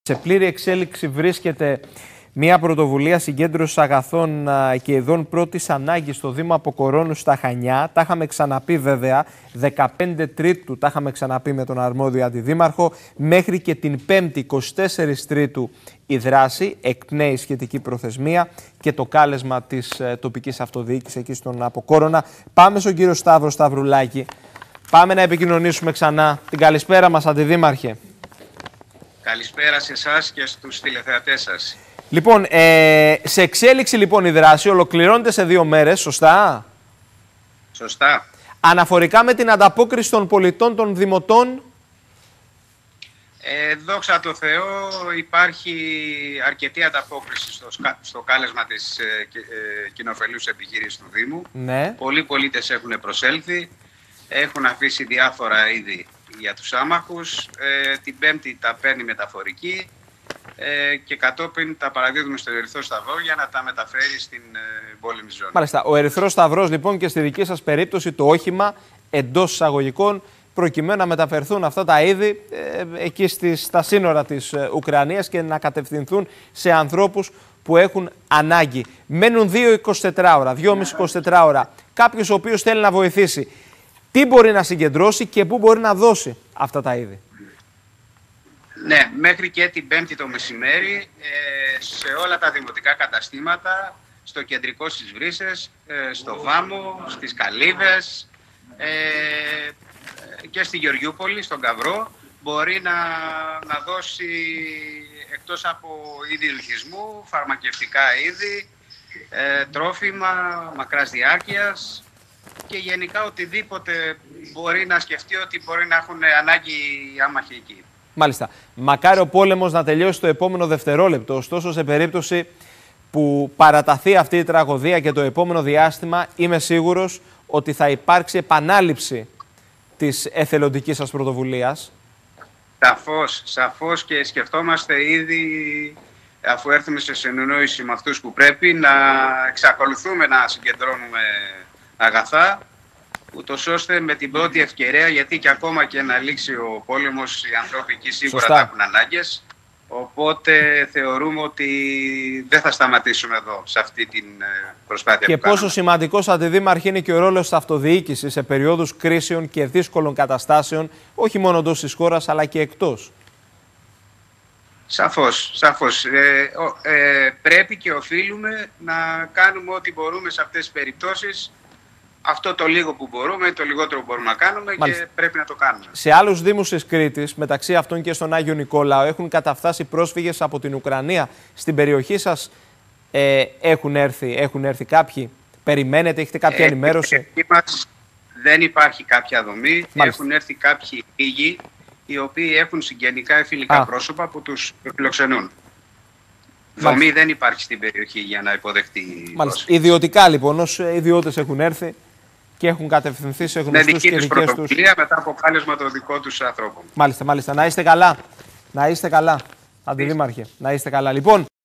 Σε πλήρη εξέλιξη βρίσκεται μια πρωτοβουλία συγκέντρωσης αγαθών και ειδών πρώτης ανάγκης στο Δήμο Αποκορώνου στα Χανιά. Τα είχαμε ξαναπεί βέβαια, 15 Τρίτου τα είχαμε ξαναπεί με τον αρμόδιο αντιδήμαρχο. Μέχρι και την 5η 24 Τρίτου η δράση, εκπνέει σχετική προθεσμία και το κάλεσμα της τοπικής αυτοδιοίκησης εκεί στον Αποκόρονα. Πάμε στον κύριο Σταύρο Σταυρουλάκη. Πάμε να επικοινωνήσουμε ξανά. Την καλησπέρα μας, αντιδήμαρχε. Καλησπέρα σε εσάς και στους τηλεθεατές σας. Λοιπόν, σε εξέλιξη λοιπόν η δράση ολοκληρώνεται σε 2 μέρες, σωστά? Σωστά. Αναφορικά με την ανταπόκριση των πολιτών των δημοτών. Δόξα τω Θεώ, υπάρχει αρκετή ανταπόκριση στο κάλεσμα της κοινοφελούς επιχείρησης του Δήμου. Ναι. Πολλοί πολίτες έχουν προσέλθει, έχουν αφήσει διάφορα είδη για τους άμαχους. Την Πέμπτη τα παίρνει μεταφορική και κατόπιν τα παραδίδουμε στο Ερυθρό Σταυρό για να τα μεταφέρει στην πόλεμη ζώνη. Μάλιστα. Ο Ερυθρός Σταυρός λοιπόν και στη δική σας περίπτωση το όχημα εντός εισαγωγικών προκειμένου να μεταφερθούν αυτά τα είδη εκεί στα σύνορα της Ουκρανίας και να κατευθυνθούν σε ανθρώπους που έχουν ανάγκη. Μένουν 2-24 ώρα, 2,5-24 ώρα. Κάποιος ο οποίος θέλει να βοηθήσει, τι μπορεί να συγκεντρώσει και πού μπορεί να δώσει αυτά τα είδη? Ναι, μέχρι και την Πέμπτη το μεσημέρι σε όλα τα δημοτικά καταστήματα, στο κεντρικό στις Βρύσσες, στο Βάμο, στις Καλύβες και στη Γεωργιούπολη, στον Καυρό, μπορεί να δώσει εκτός από είδη ρουχισμού, φαρμακευτικά είδη, τρόφιμα μακράς διάρκειας και γενικά οτιδήποτε μπορεί να σκεφτεί ότι μπορεί να έχουν ανάγκη οι άμαχοι εκεί. Μάλιστα. Μακάρι ο πόλεμος να τελειώσει το επόμενο δευτερόλεπτο. Ωστόσο, σε περίπτωση που παραταθεί αυτή η τραγωδία και το επόμενο διάστημα, είμαι σίγουρος ότι θα υπάρξει επανάληψη της εθελοντικής σας πρωτοβουλίας. Σαφώς και σκεφτόμαστε ήδη, αφού έρθουμε σε συνεννόηση με αυτούς που πρέπει, να εξακολουθούμε να συγκεντρώνουμε αγαθά, ούτως ώστε με την πρώτη ευκαιρία, γιατί και ακόμα και να λήξει ο πόλεμος, οι άνθρωποι εκεί σίγουρα θα έχουν ανάγκες. Οπότε θεωρούμε ότι δεν θα σταματήσουμε εδώ, σε αυτή την προσπάθεια και που κάνουμε. πόσο σημαντικός, αντιδήμαρχε, είναι και ο ρόλος της αυτοδιοίκησης σε περίοδους κρίσεων και δύσκολων καταστάσεων, όχι μόνο εντός της χώρας, αλλά και εκτός. Σαφώς. Πρέπει και οφείλουμε να κάνουμε ό,τι μπορούμε σε αυτές τις περιπτώσεις. Αυτό το λίγο που μπορούμε, το λιγότερο που μπορούμε να κάνουμε. Μάλιστα. Και πρέπει να το κάνουμε. Σε άλλους δήμους της Κρήτης, μεταξύ αυτών και στον Άγιο Νικόλαο, έχουν καταφτάσει πρόσφυγες από την Ουκρανία. Στην περιοχή σας έχουν έρθει κάποιοι? Περιμένετε, έχετε κάποια ενημέρωση? Μας δεν υπάρχει κάποια δομή. Μάλιστα. Έχουν έρθει κάποιοι λίγοι, οι οποίοι έχουν συγγενικά ή φιλικά πρόσωπα που τους φιλοξενούν. Δομή δεν υπάρχει στην περιοχή για να υποδεχτεί. Μάλιστα. Ιδιωτικά λοιπόν, ως ιδιώτες έχουν έρθει και έχουν κατευθυνθεί σε γνωστούς και δικές τους. Μετά από κάλεσμα των δικών τους ανθρώπων. Μάλιστα. Να είστε καλά. Να είστε καλά, αντιδήμαρχε. Να είστε καλά. Λοιπόν.